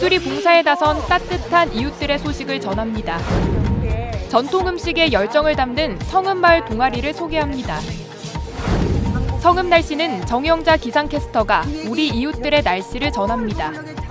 집수리 봉사에 나선 따뜻한 이웃들의 소식을 전합니다. 전통 음식에 열정을 담는 성읍마을 동아리를 소개합니다. 성읍 날씨는 정영자 기상캐스터가 우리 이웃들의 날씨를 전합니다.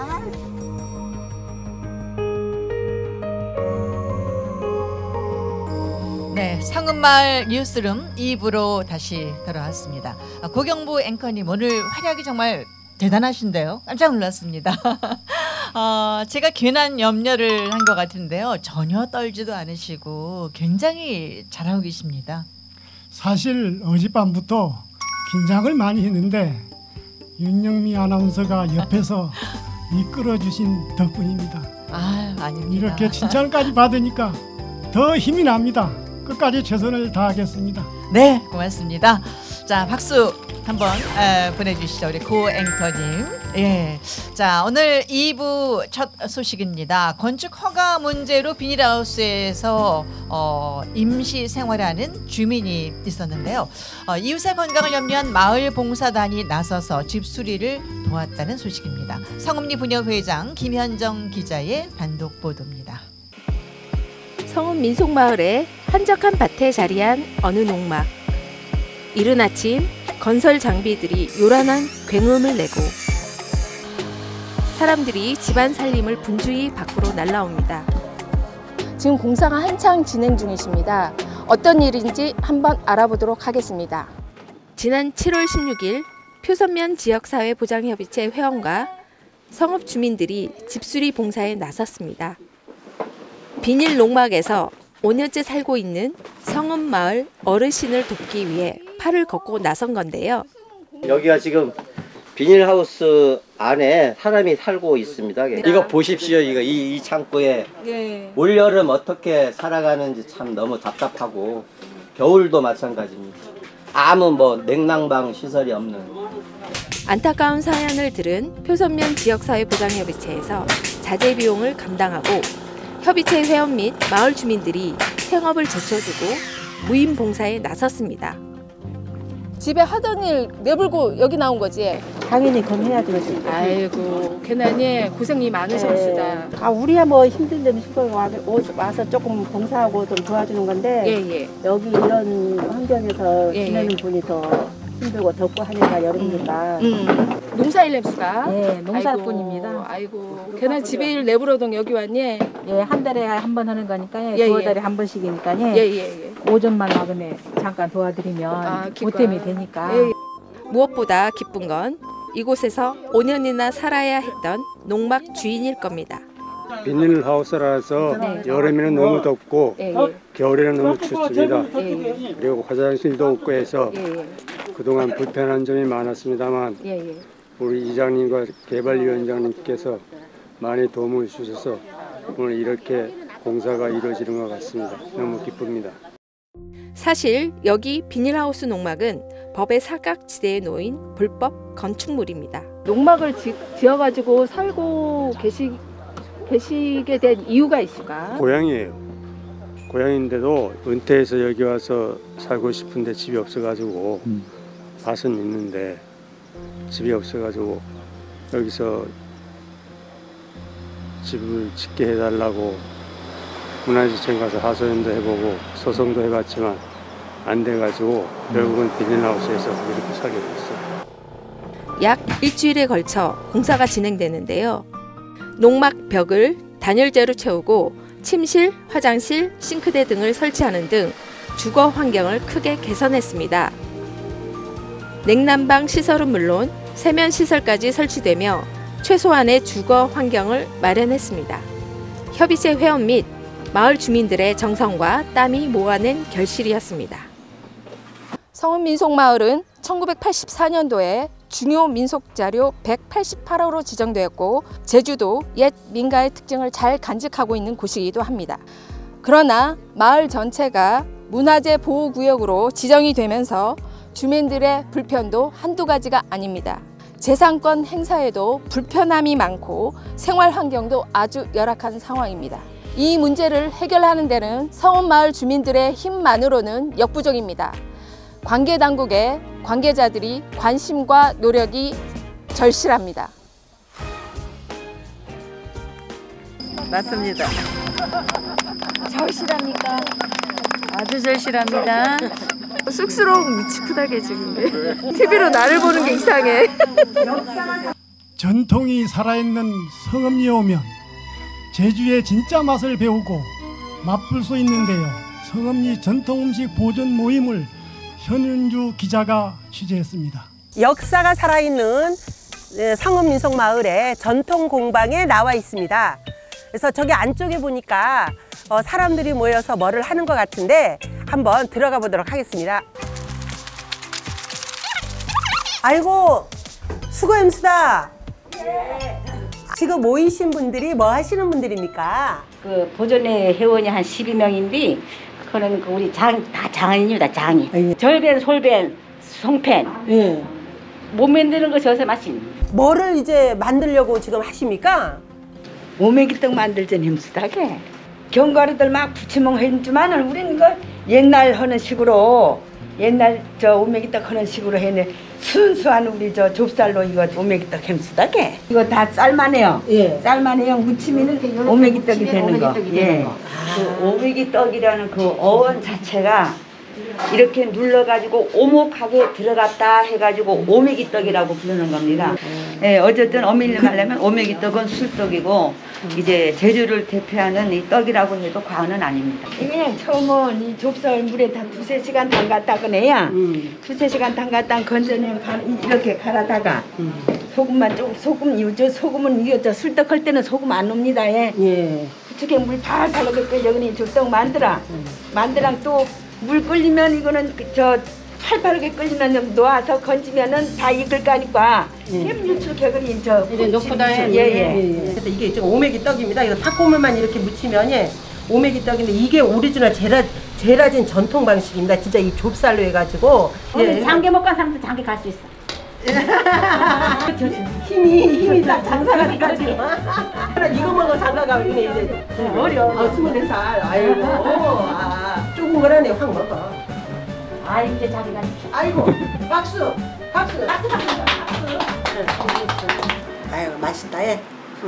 네, 성읍마을 뉴스룸 2부로 다시 돌아왔습니다. 고경부 앵커님 오늘 활약이 정말 대단하신데요. 깜짝 놀랐습니다. 제가 괜한 염려를 한 것 같은데요. 전혀 떨지도 않으시고 굉장히 잘하고 계십니다. 사실 어젯밤부터 긴장을 많이 했는데 윤영미 아나운서가 옆에서 이끌어주신 덕분입니다. 아닙니다. 이렇게 칭찬까지 받으니까 더 힘이 납니다. 끝까지 최선을 다하겠습니다. 네, 고맙습니다. 자, 박수 한번 보내주시죠, 우리 고 앵커님. 예, 자, 오늘 2부 첫 소식입니다. 건축 허가 문제로 비닐하우스에서 임시 생활하는 주민이 있었는데요. 이웃의 건강을 염려한 마을 봉사단이 나서서 집수리를 도왔다는 소식입니다. 성읍리 부녀회장 김현정 기자의 단독 보도입니다. 성읍 민속마을의 한적한 밭에 자리한 어느 농막. 이른 아침 건설 장비들이 요란한 굉음을 내고 사람들이 집안 살림을 분주히 밖으로 날라옵니다. 지금 공사가 한창 진행 중이십니다. 어떤 일인지 한번 알아보도록 하겠습니다. 지난 7월 16일 표선면 지역사회보장협의체 회원과 성읍 주민들이 집수리 봉사에 나섰습니다. 비닐 농막에서 5년째 살고 있는 성읍마을 어르신을 돕기 위해 팔을 걷고 나선 건데요. 여기가 지금 비닐하우스 안에 사람이 살고 있습니다. 이거 보십시오. 이 창고에 올여름 어떻게 살아가는지 참 너무 답답하고 겨울도 마찬가지입니다. 아무 냉난방 시설이 없는. 안타까운 사연을 들은 표선면 지역사회보장협의체에서 자재 비용을 감당하고 협의체 회원 및 마을 주민들이 생업을 제쳐두고 무임 봉사에 나섰습니다. 집에 하던 일 내불고 여기 나온 거지? 당연히 그럼 해야 되지. 아이고, 괜히 고생이 많으셨습니다. 우리야 뭐 힘든 데는 와서 조금 봉사하고 좀 도와주는 건데 여기 이런 환경에서 지내는 분이 더 힘들고 덥고 하니까 여름이니까. 농사일 랩수가? 네, 농사꾼입니다. 아이고, 괜히 집에 일 내버려동 여기 왔니? 예, 한 달에 한 번 하는 거니까 두어 달에 한 번씩이니까 오전만 나그네 잠깐 도와드리면 보탬이 되니까. 무엇보다 기쁜 건 이곳에서 5년이나 살아야 했던 농막 주인일 겁니다. 비닐하우스라서 여름에는 너무 덥고 겨울에는 너무 춥습니다. 그리고 화장실도 없고 해서 그동안 불편한 점이 많았습니다만 우리 이장님과 개발위원장님께서 많이 도움을 주셔서 오늘 이렇게 공사가 이루어지는 것 같습니다. 너무 기쁩니다. 사실 여기 비닐하우스 농막은 법의 사각지대에 놓인 불법 건축물입니다. 농막을 지어가지고 살고 계시게 된 이유가 있을까? 고향이에요. 고향인데도 은퇴해서 여기 와서 살고 싶은데 집이 없어가지고 밭은 있는데 집이 없어가지고 여기서 집을 짓게 해달라고 문화재청 가서 하소연도 해보고 소송도 해봤지만 안 돼가지고 결국은 비닐하우스에서 이렇게 살게 됐어요. 약 일주일에 걸쳐 공사가 진행되는데요. 농막 벽을 단열재로 채우고 침실, 화장실, 싱크대 등을 설치하는 등 주거 환경을 크게 개선했습니다. 냉난방 시설은 물론 세면 시설까지 설치되며 최소한의 주거 환경을 마련했습니다. 협의체 회원 및 마을 주민들의 정성과 땀이 모아낸 결실이었습니다. 성읍 민속마을은 1984년도에 중요 민속자료 188호로 지정되었고 제주도 옛 민가의 특징을 잘 간직하고 있는 곳이기도 합니다. 그러나 마을 전체가 문화재 보호구역으로 지정이 되면서 주민들의 불편도 한두 가지가 아닙니다. 재산권 행사에도 불편함이 많고 생활 환경도 아주 열악한 상황입니다. 이 문제를 해결하는 데는 성읍마을 주민들의 힘만으로는 역부족입니다. 관계당국의 관계자들이 관심과 노력이 절실합니다. 맞습니다. 절실합니까? 아주 절실합니다. 쑥스러운 미치프다게 지금 TV로 나를 보는 게 이상해. 전통이 살아있는 성읍리에 오면 제주의 진짜 맛을 배우고 맛볼 수 있는데요. 성읍리 전통 음식 보존 모임을 현윤주 기자가 취재했습니다. 역사가 살아있는 성읍민속마을의 전통 공방에 나와 있습니다. 그래서 저기 안쪽에 보니까 사람들이 모여서 뭐를 하는 것 같은데 한번 들어가 보도록 하겠습니다. 아이고, 수고햄수다. 지금 모이신 분들이 뭐 하시는 분들입니까? 그 보존회 회원이 한 12명인데 그거는 우리 다 장인입니다. 장인. 절벤, 솔벤, 송펜. 예. 못 만드는 것이 어서 맛입니다. 뭐를 이제 만들려고 지금 하십니까? 오메기떡 만들전 힘쓰다게 견과류들 막 부치먹 했지만은 우리는 이거 옛날 하는 식으로 옛날 저 오메기떡 하는 식으로 해내 순수한 우리 저 좁쌀로 이거 오메기떡 힘쓰다게 이거 다 쌀만해요. 예. 쌀만해요. 무치면은 오메기떡이 되는 거. 예. 그 오메기떡이라는 그 어원 자체가 이렇게 눌러가지고 오목하게 들어갔다 해가지고 오메기떡이라고 부르는 겁니다. 예, 어쨌든 엄밀히 말하면 오메기떡은 술떡이고 이제 제주를 대표하는 이 떡이라고 해도 과언은 아닙니다. 그냥 처음은 이 좁쌀 물에 다 2~3시간 담갔다 꺼내야 2~3시간 담갔다 건져내 이렇게 갈아다가 소금만 조금 소금은 이거 술떡 할 때는 소금 안 넣습니다. 예. 부치게 물 팔팔 넣게 여기는 저떡 만드랑 또 물 끓이면 이거는 저 팔팔하게 끓이면 놓아서 건지면은 다 익을 거니까 햄유출 개그리 저 이제 놓고다 예예. 그래서 이게 좀 오메기 떡입니다. 이거 팥고물만 이렇게 묻히면 오메기 떡인데 이게 오리지널 제라진 전통 방식입니다. 진짜 이 좁쌀로 해가지고. 장계 먹고 사람도 장계 갈 수 있어. 힘이 딱 장사가 돼가지고 이거 먹어 장가 가면 이제 어려 24살 아이고 조금 거라네 확 먹어. 아 이제 자기가 아이고 박수. 아유 맛있다 예.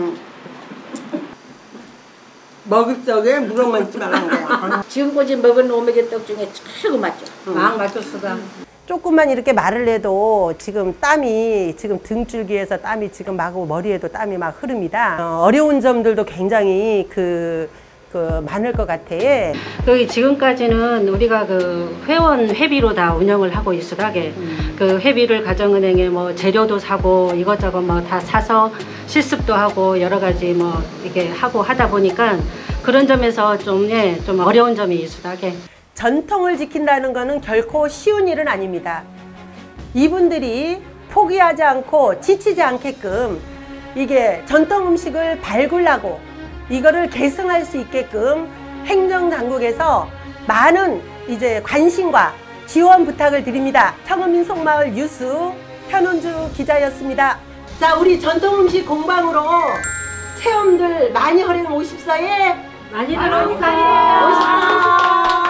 먹을 적에 무럭만 있지 말라는 거야. 지금까지 먹은 오메기떡 중에 최고 맛죠. 맛있어. 조금만 이렇게 말을 해도 지금 땀이 지금 등줄기에서 땀이 지금 막 머리에도 땀이 막 흐릅니다. 어려운 점들도 굉장히 많을 것 같아. 여기 지금까지는 우리가 그 회원 회비로 다 운영을 하고 있으라게 그 회비를 가정은행에 뭐 재료도 사고 이것저것 뭐 다 사서 실습도 하고 여러 가지 뭐 이렇게 하고 하다 보니까 그런 점에서 좀 어려운 점이 있으라게. 전통을 지킨다는 것은 결코 쉬운 일은 아닙니다. 이분들이 포기하지 않고 지치지 않게끔 이게 전통 음식을 발굴하고 이거를 계승할 수 있게끔 행정당국에서 많은 이제 관심과 지원 부탁을 드립니다. 성읍민속마을 뉴스 현은주 기자였습니다. 자, 우리 전통 음식 공방으로 체험들 많이 허령 오십사에 많이 들어오세요.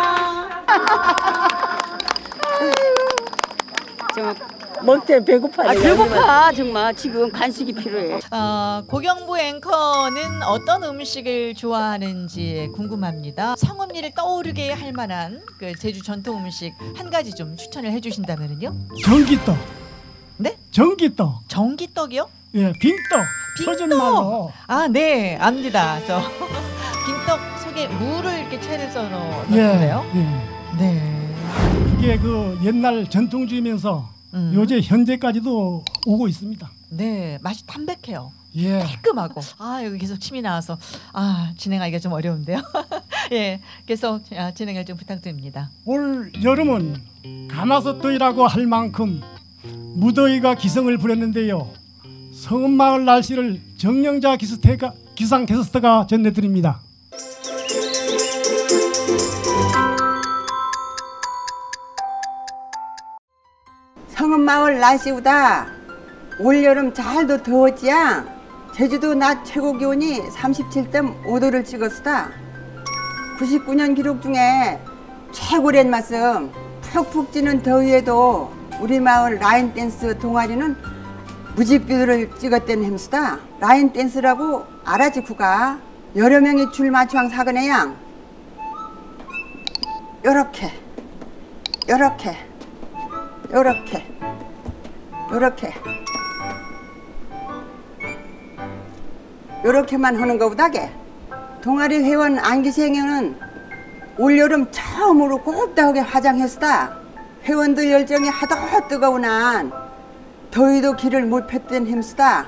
먹때 배고파요. 배고파 정말 지금 간식이 필요해. 고경부 앵커는 어떤 음식을 좋아하는지 궁금합니다. 성읍리를 떠오르게 할 만한 그 제주 전통 음식 한 가지 좀 추천을 해주신다면요? 전기떡. 네? 전기떡. 전기떡이요? 예, 빙떡. 표준말로. 아, 네, 압니다. 저 빙떡 속에 물을 이렇게 채를 썰어 넣는 예, 거예요? 예. 네. 그게 그 옛날 전통주이면서 요새 현재까지도 오고 있습니다. 네, 맛이 담백해요. 예. 깔끔하고. 여기 계속 침이 나와서 진행하기가 좀 어려운데요. 예, 계속 진행을 좀 부탁드립니다. 올 여름은 가마솥더위라고 할 만큼 무더위가 기승을 부렸는데요. 성읍마을 날씨를 정영자 기상캐스터가 전해드립니다. 성읍마을 날씨보다 올여름 잘도 더웠지야. 제주도 낮 최고 기온이 37.5도를 찍었으다. 99년 기록 중에 최고란 말씀. 푹푹 찌는 더위에도 우리 마을 라인 댄스 동아리는 뮤직비디오를 찍었던 햄스다. 라인 댄스라고 알아지 구가 여러 명이 줄 맞추앙 사거네양. 요렇게 요렇게 요렇게 요렇게 요렇게만 하는 거보다게 동아리 회원 안기생에는 올여름 처음으로 곱다하게 화장했다. 회원들 열정이 하도 뜨거운 한 더위도 길을 못 폈던 햄스다.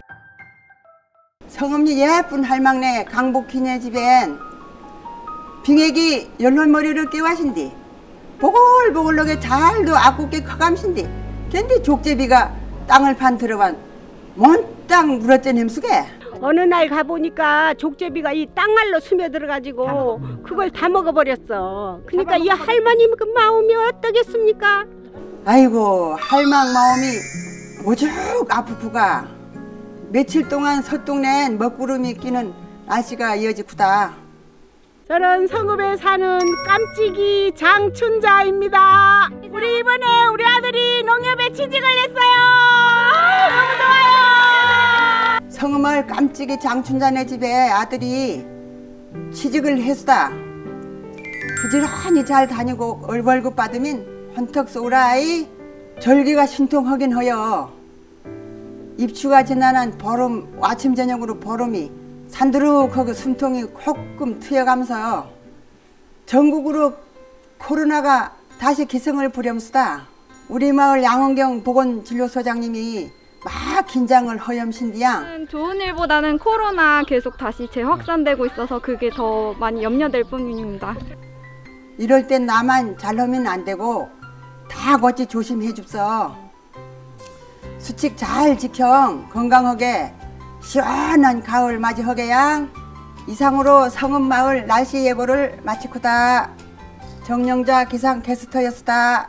성읍리 예쁜 할망네 강복희네 집엔 빙액이 연론머리를 깨와신디 보글보글하게 잘도 아깝게 커감신디 걘디 족제비가 땅을 판 들어간 몬땅 물었던 햄수게. 어느 날 가보니까 족제비가 이 땅알로 스며들어가지고 그걸 다 먹어버렸어. 그러니까 이 할머니 그 마음이 어떠겠습니까? 아이고 할망 마음이 오죽 아프구가. 며칠 동안 섰동낸 먹구름이 끼는 날씨가 이어지구다. 저는 성읍에 사는 깜찍이 장춘자입니다. 우리 이번에 우리 아들이 농협에 취직을 했어요. 너무 좋아요. 성읍마을 깜찍이 장춘자네 집에 아들이 취직을 했다. 부지런히 잘 다니고 월급 받으면 헌턱 쏘라이 절기가 신통하긴 허여. 입추가 지나는 보름 아침 저녁으로 보름이 산두룩하고 숨통이 콧금 트여가면서 전국으로 코로나가 다시 기승을 부렴수다. 우리 마을 양원경 보건진료소장님이 막 긴장을 허염신디양. 좋은 일보다는 코로나 계속 다시 재확산되고 있어서 그게 더 많이 염려될 뿐입니다. 이럴 땐 나만 잘하면 안 되고 다 같이 조심해 줍서. 수칙 잘 지켜 건강하게 시원한 가을 맞이하게양. 이상으로 성읍마을 날씨 예보를 마치쿠다. 정영자 기상캐스터였다.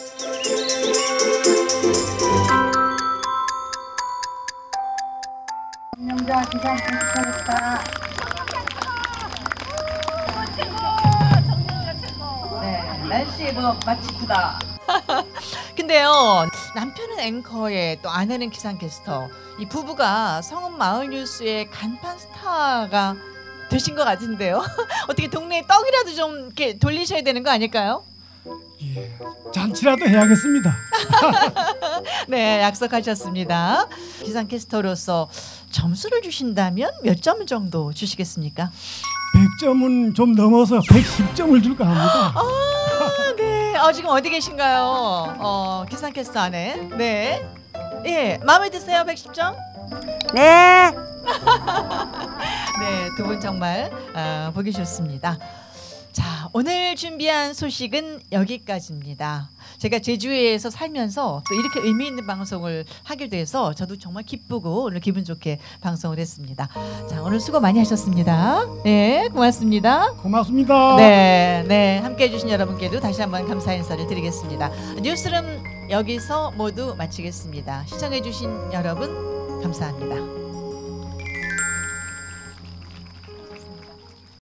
정영자 기상캐스터였다. 네, 날씨 예보 마치쿠다. 근데요, 남편은 앵커에 또 아내는 기상캐스터, 이 부부가 성읍마을 뉴스의 간판 스타가 되신 것 같은데요. 어떻게 동네에 떡이라도 좀 이렇게 돌리셔야 되는 거 아닐까요? 예, 잔치라도 해야겠습니다. 네, 약속하셨습니다. 기상캐스터로서 점수를 주신다면 몇 점 정도 주시겠습니까? 100점은 좀 넘어서 110점을 줄까 합니다. 네. 지금 어디 계신가요? 기상캐스터 안에. 네. 예, 마음에 드세요? 110점? 네. 네, 두 분 정말 보기 좋습니다. 자, 오늘 준비한 소식은 여기까지입니다. 제가 제주에서 살면서 또 이렇게 의미 있는 방송을 하게 돼서 저도 정말 기쁘고 오늘 기분 좋게 방송을 했습니다. 자, 오늘 수고 많이 하셨습니다. 네, 고맙습니다. 고맙습니다. 네, 네, 함께해 주신 여러분께도 다시 한번 감사 인사를 드리겠습니다. 뉴스룸 여기서 모두 마치겠습니다. 시청해 주신 여러분 감사합니다.